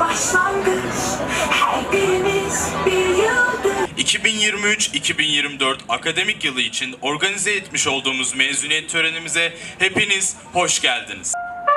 başlangıç, her birimiz bir yıldız. 2023-2024 akademik yılı için organize etmiş olduğumuz mezuniyet törenimize hepiniz hoş geldiniz.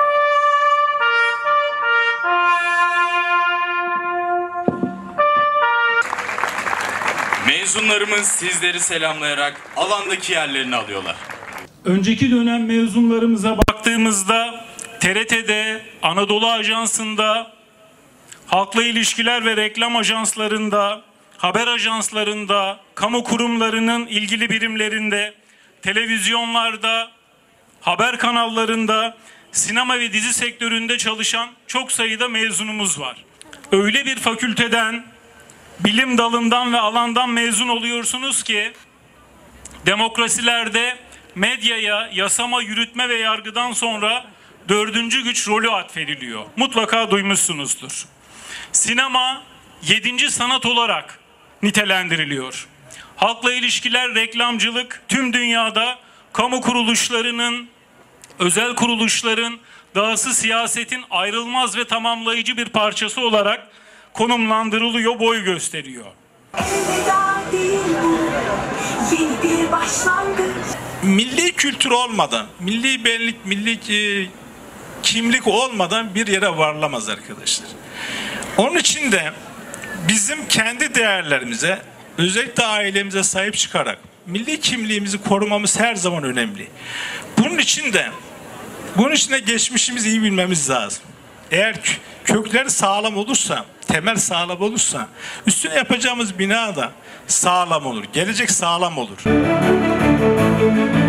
Mezunlarımız sizleri selamlayarak alandaki yerlerini alıyorlar. Önceki dönem mezunlarımıza baktığımızda TRT'de, Anadolu Ajansı'nda, halkla ilişkiler ve reklam ajanslarında, haber ajanslarında, kamu kurumlarının ilgili birimlerinde, televizyonlarda, haber kanallarında, sinema ve dizi sektöründe çalışan çok sayıda mezunumuz var. Öyle bir fakülteden, bilim dalından ve alandan mezun oluyorsunuz ki demokrasilerde medyaya, yasama, yürütme ve yargıdan sonra dördüncü güç rolü atfediliyor. Mutlaka duymuşsunuzdur. Sinema 7. sanat olarak nitelendiriliyor. Halkla ilişkiler, reklamcılık tüm dünyada kamu kuruluşlarının, özel kuruluşların, dahası siyasetin ayrılmaz ve tamamlayıcı bir parçası olarak konumlandırılıyor, boy gösteriyor. Elveda değil bu, yeni bir başlangıç. Milli kültür olmadan, milli benlik, milli kimlik olmadan bir yere varılamaz arkadaşlar. Onun için de bizim kendi değerlerimize, özellikle ailemize sahip çıkarak milli kimliğimizi korumamız her zaman önemli. Bunun için de geçmişimizi iyi bilmemiz lazım. Eğer kökler sağlam olursa, temel sağlam olursa, üstüne yapacağımız bina da sağlam olur. Gelecek sağlam olur.